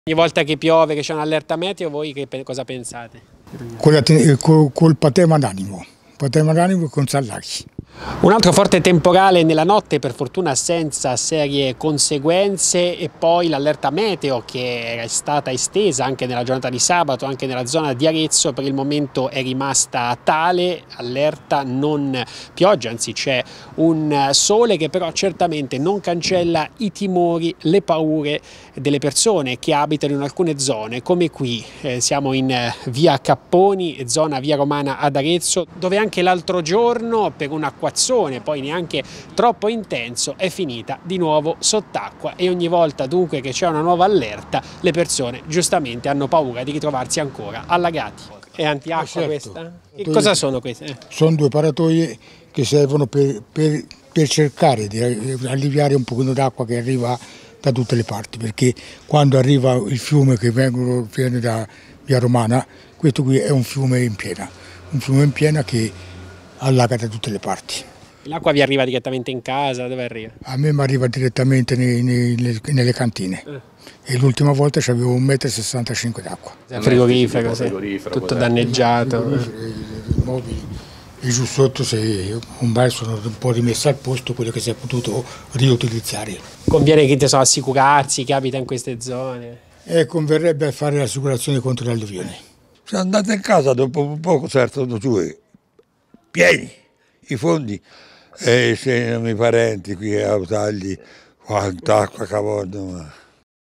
Ogni volta che piove, che c'è un'allerta meteo, voi cosa pensate? Col patema d'animo con Sallacchi. Un altro forte temporale nella notte, per fortuna senza serie conseguenze, e poi l'allerta meteo che era stata estesa anche nella giornata di sabato, anche nella zona di Arezzo, per il momento è rimasta tale, allerta non pioggia, anzi c'è un sole che però certamente non cancella i timori, le paure delle persone che abitano in alcune zone, come qui, siamo in via Capponi, zona via Romana ad Arezzo, dove anche l'altro giorno per un acquazzone poi neanche troppo intenso è finita di nuovo sott'acqua, e ogni volta dunque che c'è una nuova allerta le persone giustamente hanno paura di ritrovarsi ancora allagati. È antiacqua certo. questa? Che cosa sono queste? Sono due paratoie che servono per cercare di alleviare un pochino d'acqua che arriva da tutte le parti, perché quando arriva il fiume che viene da via Romana, questo qui è un fiume in piena che allaga da tutte le parti. L'acqua vi arriva direttamente in casa? Dove arriva? A me mi arriva direttamente nelle cantine. E l'ultima volta c'avevo 1,65 m d'acqua. Frigorifero, tutto danneggiato. I mobili. E giù sotto ormai sono un po' rimessi al posto quello che si è potuto riutilizzare. Conviene che assicurarsi chi abita in queste zone? E converrebbe fare l'assicurazione contro le alluvioni. Se andate in casa dopo un poco saltano giù pieni i fondi, e se i parenti qui a Tagli, quanta acqua che vogliono.